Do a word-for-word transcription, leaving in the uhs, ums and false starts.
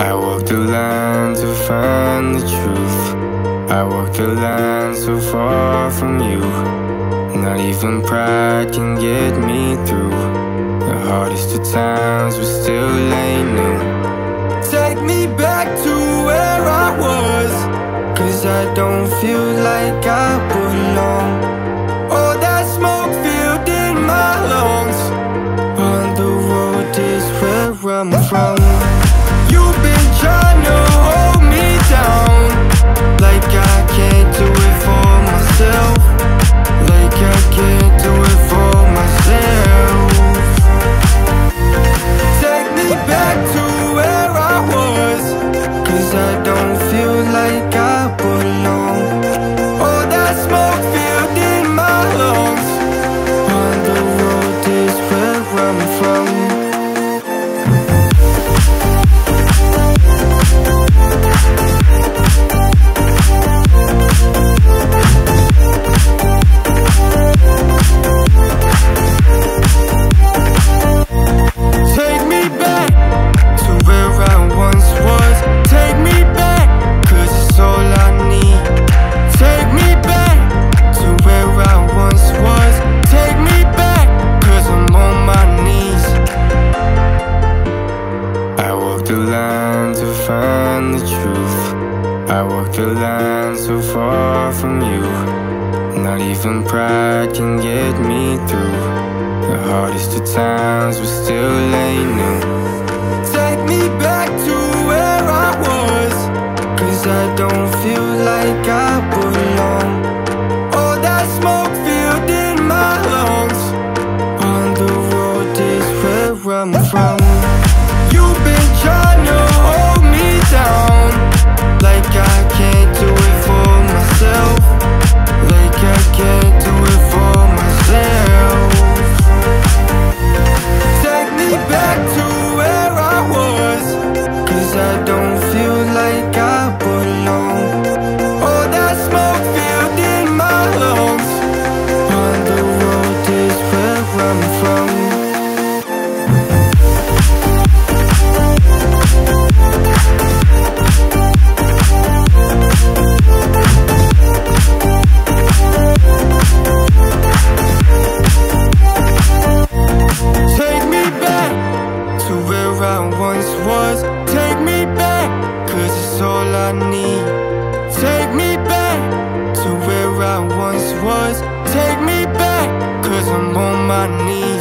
I walk the line to find the truth. I walk the line so far from you. Not even pride can get me through. The hardest of times but still ain't new. Take me back to where I was, 'cause I don't feel like I belong. All that smoke filled in my lungs. On the road is where I'm from. You've been trying to hold me down, like I can't do it for myself. Like I can't do it for myself. Take me back to where I was, 'cause I don't feel like I belong. All that smoke filled in my lungs. On the road is where I'm from. I walk the line so far from you. Not even pride can get me through. The hardest of times but still ain't new. Take me back to where I was, 'cause I don't feel like I belong. All that smoke filled in my lungs. On the road is where I'm from. You've been trying to hold me down, like I can't do it for myself. Like I can't do it for myself. Take me back to where I was, 'cause I don't feel like I belong. All that smoke filled in my lungs. On the road is where I'm from. Take me back, 'cause it's all I need. Take me back to where I once was. Take me back, 'cause I'm on my knees.